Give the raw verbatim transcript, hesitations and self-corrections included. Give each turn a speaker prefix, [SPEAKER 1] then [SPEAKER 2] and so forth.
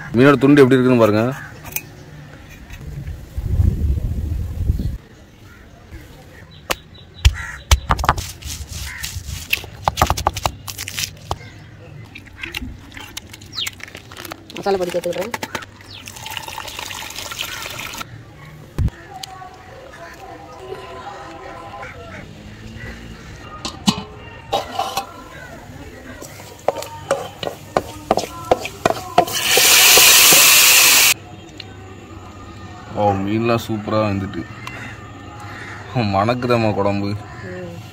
[SPEAKER 1] மீனோட துண்டு எப்படி இருக்குன்னு பாருங்க.
[SPEAKER 2] மசாலா பொடி சேர்த்து விடுறேன்.
[SPEAKER 1] ஓ மீன்லாம் சூப்பராக வந்துட்டு மணக்குதம்மா குழம்பு.